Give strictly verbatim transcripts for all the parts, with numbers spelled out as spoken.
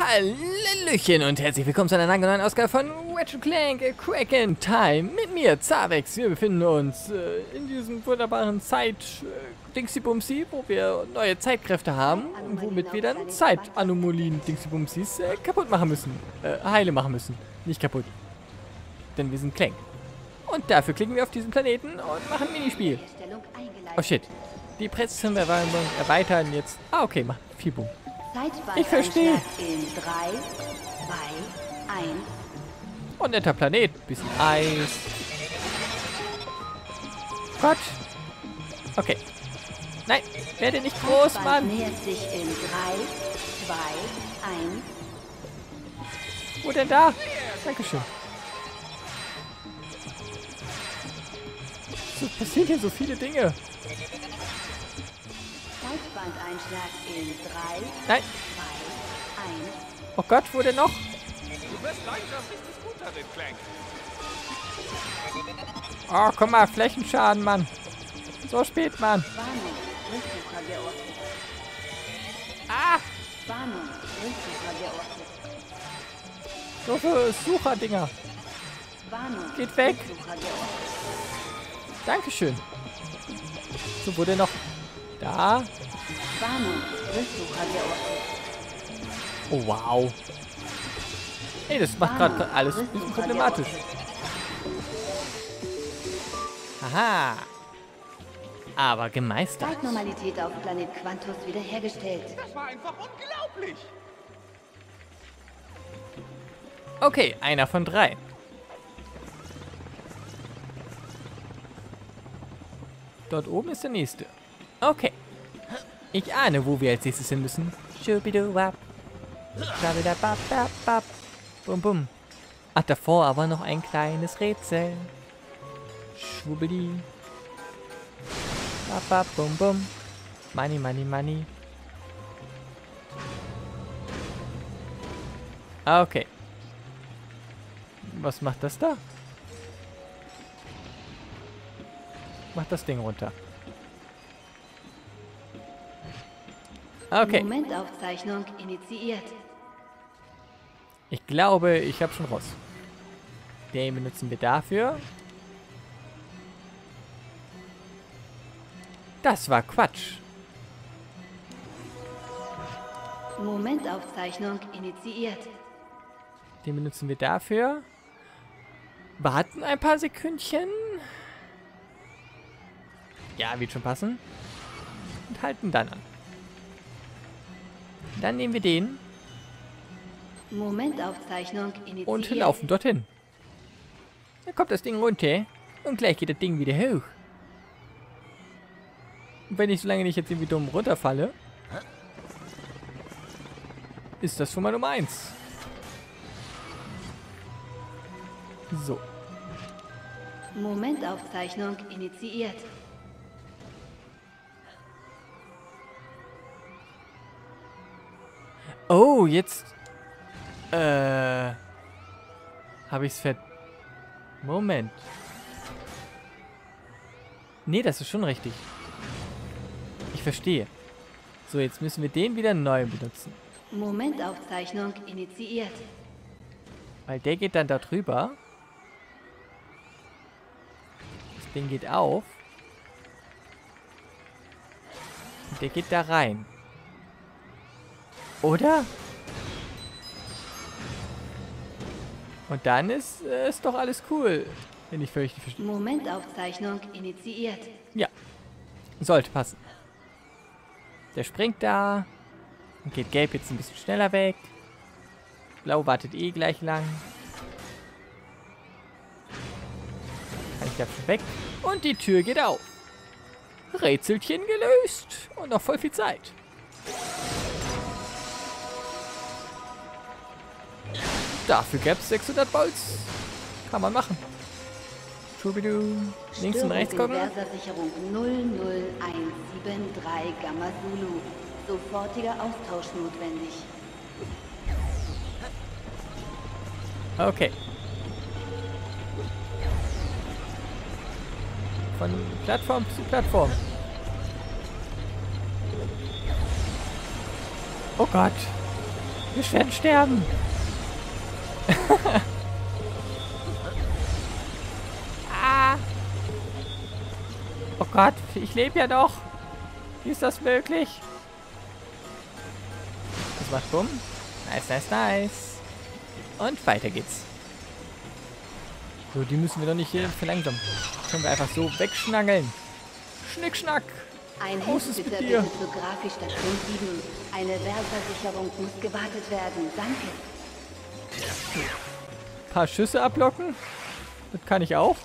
Hallöchen und herzlich willkommen zu einer neuen Ausgabe von Ratchet und Clank A Crack in Time mit mir, Zavex. Wir befinden uns äh, in diesem wunderbaren Zeit-Dingsy-Bumsy, wo wir neue Zeitkräfte haben und womit wir dann Zeit-Anomalien-Dingsy-Bumsys äh, kaputt machen müssen. Äh, heile machen müssen. Nicht kaputt. Denn wir sind Clank. Und dafür klicken wir auf diesen Planeten und machen ein Minispiel. Oh shit. Die Präzision-Erweiterung erweitern jetzt. Ah, okay, mach viel Boom. Ich verstehe. In drei, zwei, eins. Und netter Planet. Bisschen Eis. Gott. Okay. Nein, werde nicht groß, Mann. Nähert sich in drei, zwei, eins. Wo denn da? Dankeschön. So passieren hier so viele Dinge. Zeitbandeinschlag in drei, Nein. zwei, eins. Oh Gott, wo denn noch? Du wirst langsam richtig gut darin, Clank. Oh, guck mal, Flächenschaden, Mann. So spät, Mann. Warnung, Rücksucher geortet. Ah, Warnung, Rücksucher geortet. so viele Sucherdinger. Warnung, Geht weg. Rücksucher geortet. Dankeschön. So, wo denn noch? Da. Warnung, Rücksucher geortet. Oh, wow. Ey, das macht gerade alles ein bisschen problematisch. Aha. Aber gemeistert. Zeitnormalität auf Planet Quantus wiederhergestellt. Das war einfach unglaublich. Okay, einer von drei. Dort oben ist der nächste. Okay. Ich ahne, wo wir als nächstes hin müssen. Schubiduwab. Schlabidabababab. Bum bum. Ach, davor aber noch ein kleines Rätsel. Schwubbidi. Babab, bum bum. Money, money, money. Okay. Was macht das da? Macht das Ding runter. Okay. Momentaufzeichnung initiiert. Ich glaube, ich habe schon raus. Den benutzen wir dafür. Das war Quatsch. Momentaufzeichnung initiiert. Den benutzen wir dafür. Warten ein paar Sekündchen. Ja, wird schon passen. Und halten dann an. Dann nehmen wir den Momentaufzeichnung initiiert. und laufen dorthin. Dann kommt das Ding runter und gleich geht das Ding wieder hoch. Und wenn ich so lange nicht jetzt irgendwie dumm runterfalle, ist das schon mal Nummer eins. So. Momentaufzeichnung initiiert. Oh, jetzt äh habe ich's ver... Moment. Nee, das ist schon richtig. Ich verstehe. So, jetzt müssen wir den wieder neu benutzen. Momentaufzeichnung initiiert. Weil der geht dann da drüber. Das Ding geht auf. Und der geht da rein. Oder? Und dann ist äh, ist doch alles cool. Wenn ich völlig verstehe. Momentaufzeichnung initiiert. Ja. Sollte passen. Der springt da. Und geht gelb jetzt ein bisschen schneller weg. Blau wartet eh gleich lang. Kann ich da schon weg. Und die Tür geht auf. Rätselchen gelöst. Und noch voll viel Zeit. Dafür gäbe es sechshundert Bolts. Kann man machen. Schubidu. Links und rechts gucken. Inversersicherung null null eins sieben drei Gamma Zulu. Sofortiger Austausch notwendig. Okay. Von Plattform zu Plattform. Oh Gott. Wir werden sterben. Ah. Oh Gott, ich lebe ja noch. Wie ist das möglich? Das macht bumm. Nice, nice, nice. Und weiter geht's. So, die müssen wir doch nicht hier verlangsamen. Können wir einfach so wegschnangeln. Schnick, schnack. Ein Großes Hilfsbitter mit dir. bitte zur Grafikstation sieben. Eine Wertversicherung muss gewartet werden. Danke. Ein paar Schüsse ablocken. Das kann ich auch.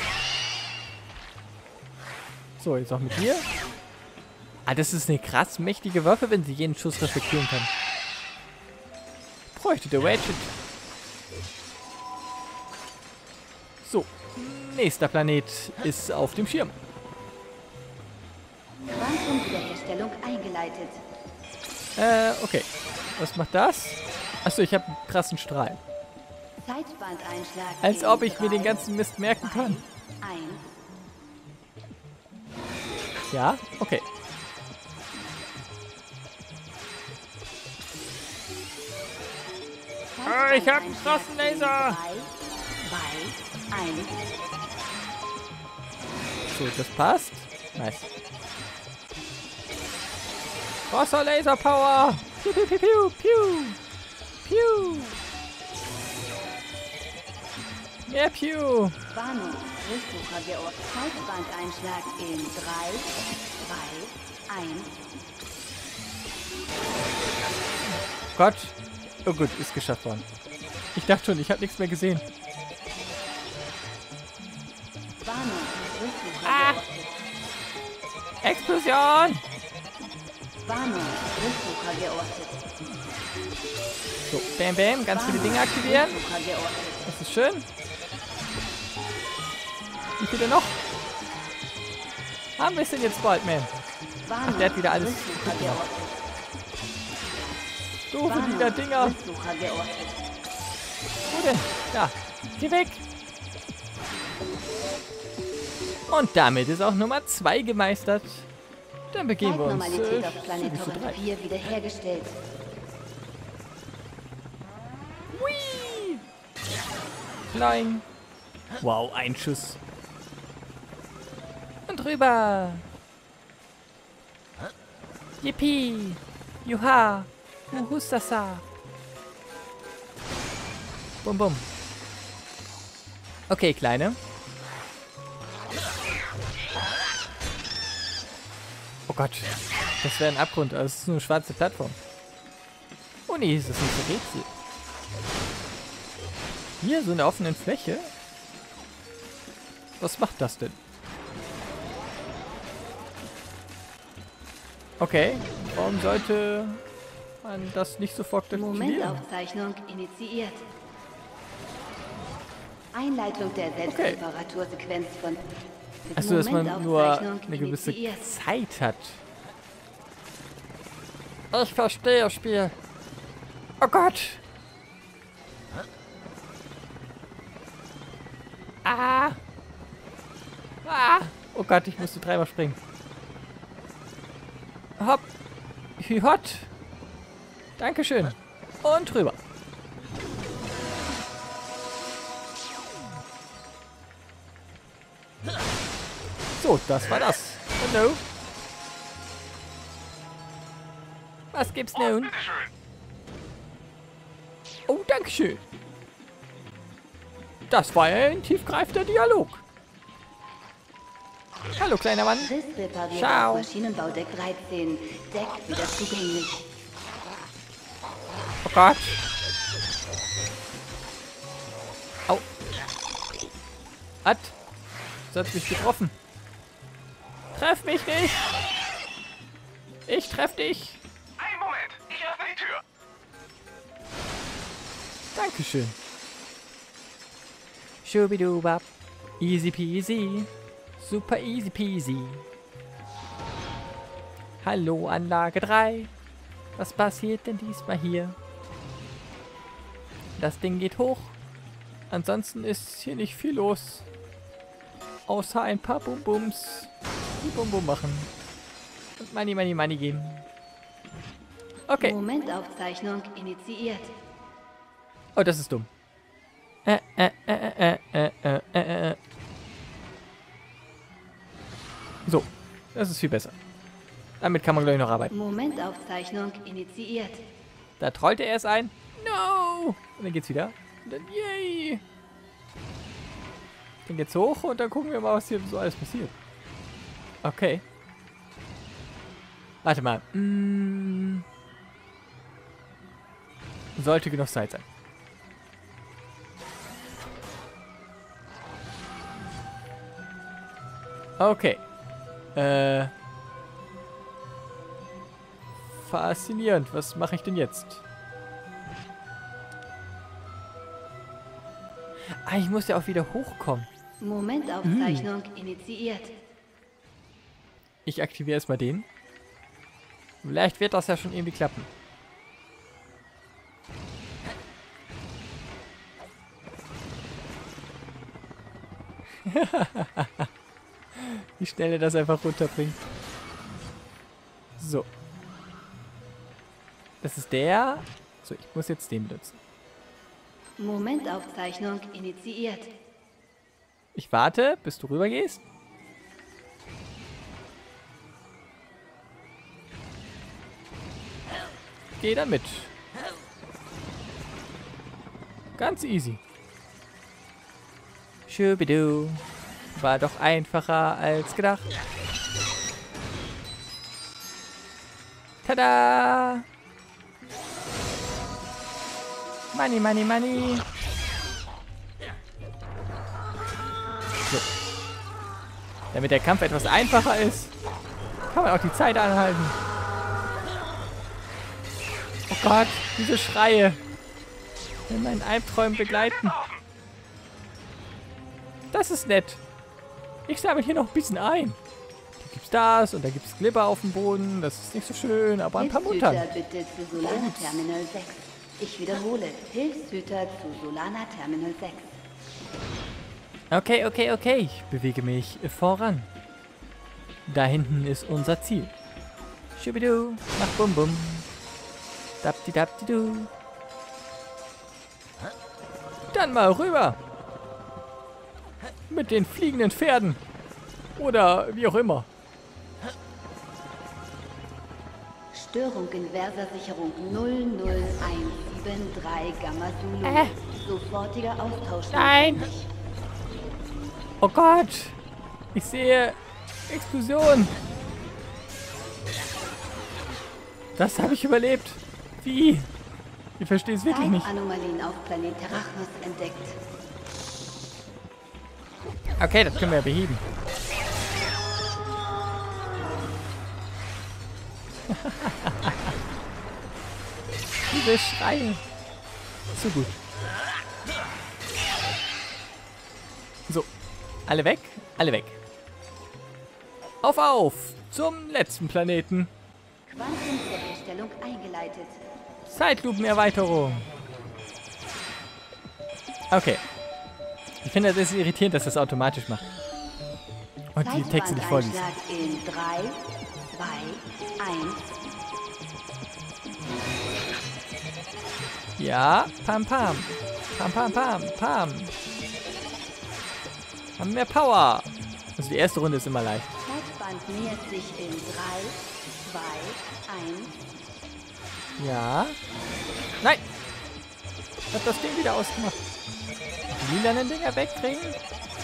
So, jetzt auch mit dir. Ah, das ist eine krass mächtige Waffe, wenn sie jeden Schuss reflektieren kann. Bräuchte der Ratchet. So, nächster Planet ist auf dem Schirm. Quantumwiederherstellung eingeleitet. Äh, okay. Was macht das? Achso, ich habe einen krassen Strahl. Zeitbandeinschlag. Als in ob ich mir drei, den ganzen Mist merken zwei, kann. eins. Ja, okay. Ah, ich hab einen krassen Laser. drei, zwei, eins. So, das passt. Nice. Krasser Laser Power. Piu, piu, piu, piu, piu. Piu. Mehr Piu. Warnung, Rücksucher geortet. Zeitbandeinschlag in drei, zwei, eins. Gott. Oh gut, ist geschafft worden. Ich dachte schon, ich habe nichts mehr gesehen. Warnung, Rücksucher Ah. geortet. Explosion. Warnung, Rücksucher geortet. So, bam, bam. Ganz viele Dinge aktivieren. Rücksucher geortet. Das ist schön. Wie viele noch? Haben wir es denn jetzt bald, man? Warnung, der hat wieder alles Rücksucher geortet. Doofe Warnung, wieder Dinger. Rücksucher geortet. Wo denn? Da. Geh weg. Und damit ist auch Nummer zwei gemeistert. Dann begeben wir uns Zeitnormalität äh, auf Planet zu Torres drei. vier wiederhergestellt. Hui. Flying. Wow, ein Schuss. Und rüber. Yippie. Juha. Uhustasa. Bum, bum. Okay, Kleine. Oh Gott. Das wäre ein Abgrund. Aber es ist nur eine schwarze Plattform. Oh nee, ist das nicht so Rätsel. Hier, so in der offenen Fläche. Was macht das denn? Okay. Warum sollte man das nicht sofort aktivieren? Momentaufzeichnung initiiert. Einleitung der Selbstreparatursequenz von... Achso, dass man nur Momentaufzeichnung eine gewisse initiiert. Zeit hat. Ich verstehe, Spiel. Oh Gott. Ah. Ah. Oh Gott, ich musste dreimal springen. Hopp. Hot. Dankeschön. Und rüber. So, das war das. Hallo. Was gibt's nun? Oh, dankeschön. Das war ja ein tiefgreifender Dialog. Hallo, kleiner Mann. Riss repariert Ciao. auf Maschinenbaudeck dreizehn. Deck wieder zugänglich. Oh Gott. Au. Hat. Das hat mich getroffen. Treff mich nicht. Ich treff dich. Einen Moment, ich öffne die Tür. Dankeschön. Schubidubab. Easy peasy. Super easy peasy. Hallo, Anlage drei. Was passiert denn diesmal hier? Das Ding geht hoch. Ansonsten ist hier nicht viel los. Außer ein paar Bum-Bums, die Bum-Bum machen. Und Money, Money, Money geben. Okay. Momentaufzeichnung initiiert. Oh, das ist dumm. Äh, äh, äh, äh, äh, äh, äh, äh. So, das ist viel besser. Damit kann man, glaube ich, noch arbeiten. Momentaufzeichnung initiiert. Da trollte er es ein. No! Und dann geht's wieder. Und dann, yay! Dann geht's hoch und dann gucken wir mal, was hier so alles passiert. Okay. Warte mal. Mm. Sollte genug Zeit sein. Okay. Äh. Faszinierend. Was mache ich denn jetzt? Ah, ich muss ja auch wieder hochkommen. Momentaufzeichnung hm. initiiert. Ich aktiviere erstmal den. Vielleicht wird das ja schon irgendwie klappen. Wie schnell er das einfach runterbringt. So. Das ist der. So, ich muss jetzt den benutzen. Momentaufzeichnung initiiert. Ich warte, bis du rüber gehst. Geh dann mit. Ganz easy. Schubidu. War doch einfacher als gedacht. Tada! Money, money, money. So. Damit der Kampf etwas einfacher ist, kann man auch die Zeit anhalten. Oh Gott, diese Schreie. In meinen Albträumen begleiten. Das ist nett. Ich sammle hier noch ein bisschen ein. Da gibt's das und da gibt's Glibber auf dem Boden. Das ist nicht so schön, aber ein paar Muttern. Bitte zu Solana Terminal sechs. Ich wiederhole, Hilfshüter zu Solana Terminal sechs. Okay, okay, okay. Ich bewege mich voran. Da hinten ist unser Ziel. Schubidu, mach bum bum. Dapti-dapti-du. Dann mal rüber. Mit den fliegenden Pferden. Oder wie auch immer. Störung in Versa-Sicherung null null eins sieben drei Gamma Zulu. Äh. Sofortiger Austausch. Nein. Oh Gott. Ich sehe Explosion. Das habe ich überlebt. Wie? Ich verstehe es wirklich nicht. Anomalien auf Planet Terrachnos entdeckt. Okay, das können wir ja beheben. Diese Schreie. Zu gut. So. Alle weg? Alle weg. Auf, auf! Zum letzten Planeten. Quantenwiederherstellung eingeleitet. Zeitlupenerweiterung. Okay. Ich finde, das ist irritierend, dass das automatisch macht. Und die Texte nicht vorliest. In drei, zwei, eins. Ja, pam pam. Pam pam pam pam. Haben mehr Power. Also die erste Runde ist immer leicht. Zeitband nähert sich in drei, zwei, eins. Ja. Nein! Ich hab das Ding wieder ausgemacht. Die lilanen Dinger wegkriegen.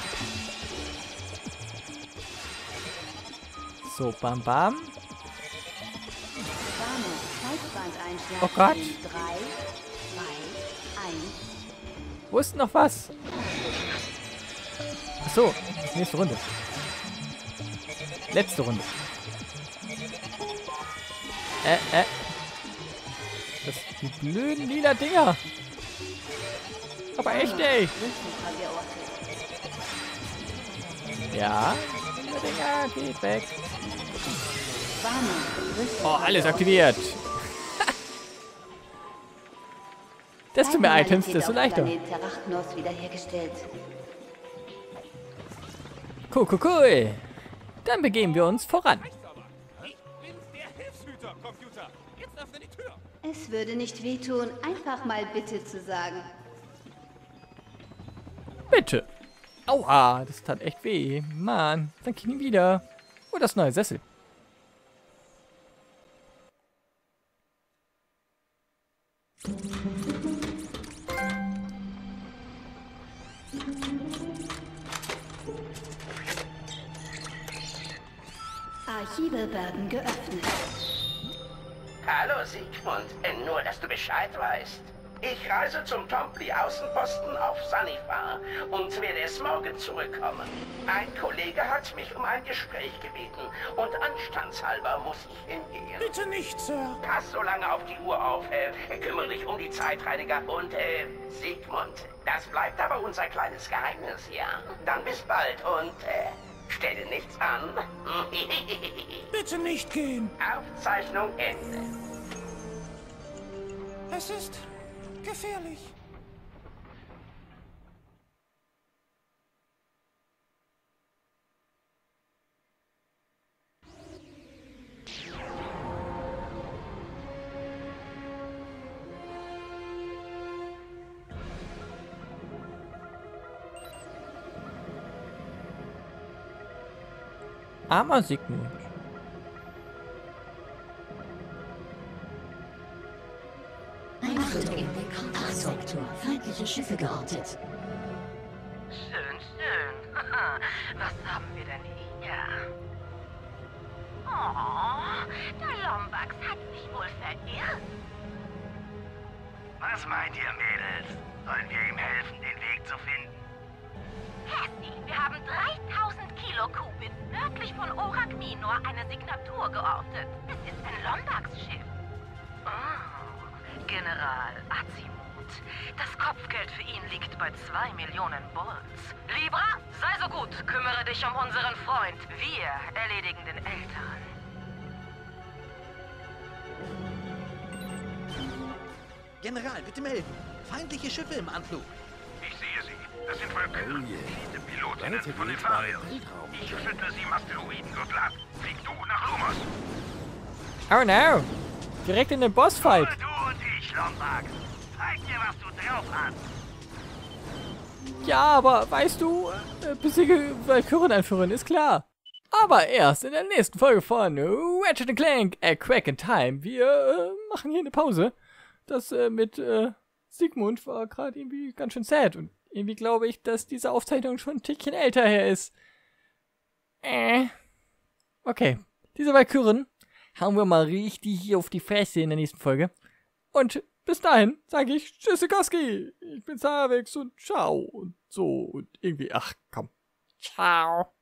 So, bam bam. Oh Gott. drei, zwei, eins. Wo ist noch was? Achso, das ist nächste Runde. Letzte Runde. Äh, äh. Das sind die blöden lila Dinger. Aber echt, ey. Ja. Der Dinger geht weg. Oh, alles aktiviert. Desto mehr Items, desto leichter. Cool, cool, cool. Dann begeben wir uns voran. Ich bin der Hilfshüter, Computer. Jetzt öffne die Tür. Es würde nicht wehtun, einfach mal bitte zu sagen. Bitte. Aua, das tat echt weh. Mann, danke nie wieder. Oh, das neue Sessel. Archive werden geöffnet. Hallo Sigmund, äh, nur dass du Bescheid weißt. Ich reise zum Tompli-Außenposten auf Sunnyfar und werde erst morgen zurückkommen. Ein Kollege hat mich um ein Gespräch gebeten und anstandshalber muss ich hingehen. Bitte nicht, Sir. Pass so lange auf die Uhr auf, äh, kümmere dich um die Zeitreiniger und, äh, Sigmund, das bleibt aber unser kleines Geheimnis, ja? Dann bis bald und, äh, stelle nichts an. Bitte nicht gehen. Aufzeichnung Ende. Es ist gefährlich. Armer Sigmund. Einrichtung in den Kontaktsektor. Feindliche Schiffe geortet. Schön, schön. Was haben wir denn hier? Oh, der Lombax hat sich wohl verirrt. Was meint ihr, Mädels? Sollen wir ihm helfen, den Weg zu finden? Cassie, wir haben dreitausend Kilo Kubit nördlich von Orakninor eine Signatur geortet. Es ist ein Lombax-Schiff. Oh, General Azimut. Das Kopfgeld für ihn liegt bei zwei Millionen Bolts. Libra, sei so gut, kümmere dich um unseren Freund. Wir erledigen den Älteren. General, bitte melden. Feindliche Schiffe im Anflug. Ich sehe sie. Das sind Valkyren, oh Pilotinnen von Nefarius. Ich schüttle sie im Asteroidengürtel ab. Flieg du nach Lumos. Oh no. Direkt in den Bossfight. Nur du und ich, Lombax. Zeig dir, was du drauf hast. Ja, aber weißt du, äh, besiege Valkyren-Anführerin ist klar. Aber erst in der nächsten Folge von Ratchet and Clank, A Crack in Time. Wir äh, machen hier eine Pause. Das äh, mit äh, Sigmund war gerade irgendwie ganz schön sad. Und irgendwie glaube ich, dass diese Aufzeichnung schon ein Tickchen älter her ist. Äh. Okay. Diese Valkyren hauen wir mal richtig hier auf die Fresse in der nächsten Folge. Und bis dahin sage ich Tschüssikowski. Ich bin Zavex und ciao. Und so und irgendwie, ach komm. Ciao.